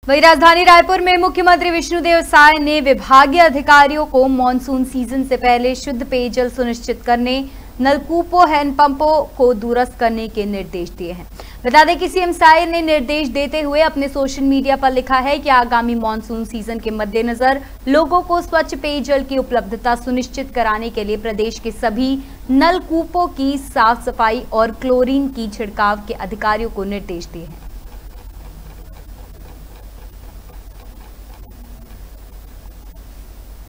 वहीं राजधानी रायपुर में मुख्यमंत्री विष्णुदेव साय ने विभागीय अधिकारियों को मानसून सीजन से पहले शुद्ध पेयजल सुनिश्चित करने, नलकूपों, हैंडपंपों को दुरुस्त करने के निर्देश दिए हैं। बता दें कि सीएम साय ने निर्देश देते हुए अपने सोशल मीडिया पर लिखा है कि आगामी मानसून सीजन के मद्देनजर लोगों को स्वच्छ पेयजल की उपलब्धता सुनिश्चित कराने के लिए प्रदेश के सभी नलकूपों की साफ सफाई और क्लोरीन की छिड़काव के अधिकारियों को निर्देश दिए हैं।